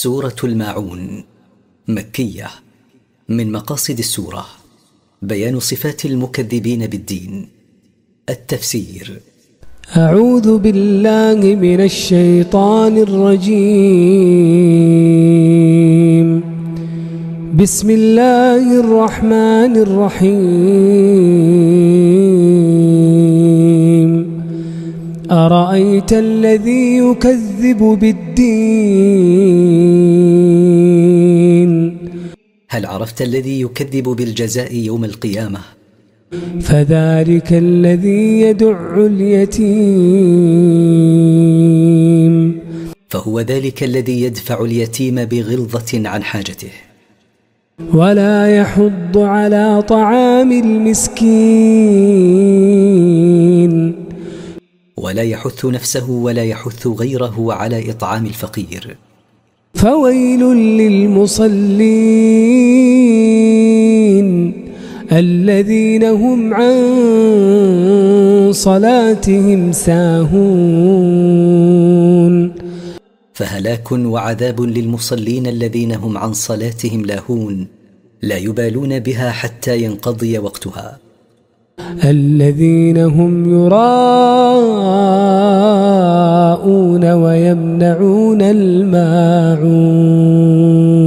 سورة الماعون مكية. من مقاصد السورة بيان صفات المكذبين بالدين. التفسير: أعوذ بالله من الشيطان الرجيم. بسم الله الرحمن الرحيم. أرأيت الذي يكذب بالدين؟ هل عرفت الذي يكذب بالجزاء يوم القيامة؟ فذلك الذي يدع اليتيم، فهو ذلك الذي يدفع اليتيم بغلظة عن حاجته، ولا يحض على طعام المسكين، ولا يحث نفسه ولا يحث غيره على إطعام الفقير. فويل للمصلين الذين هم عن صلاتهم ساهون. فهلاك وعذاب للمصلين الذين هم عن صلاتهم لاهون، لا يبالون بها حتى ينقضي وقتها. الذين هم يراءون ويمنعون الماعون.